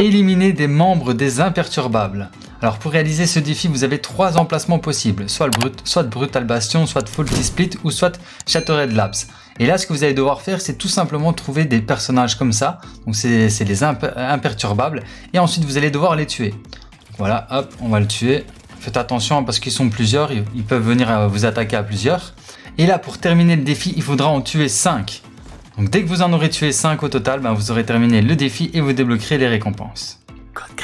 éliminer des membres des imperturbables. Alors pour réaliser ce défi, vous avez 3 emplacements possibles, soit Brutal Bastion, soit Faulty Split ou soit Shattered Labs. Et là, ce que vous allez devoir faire, c'est tout simplement trouver des personnages comme ça. Donc c'est les imperturbables. Et ensuite, vous allez devoir les tuer. Donc voilà, hop, on va le tuer. Faites attention parce qu'ils sont plusieurs, ils peuvent venir vous attaquer à plusieurs. Et là, pour terminer le défi, il faudra en tuer 5. Donc dès que vous en aurez tué 5 au total, vous aurez terminé le défi et vous débloquerez les récompenses. Code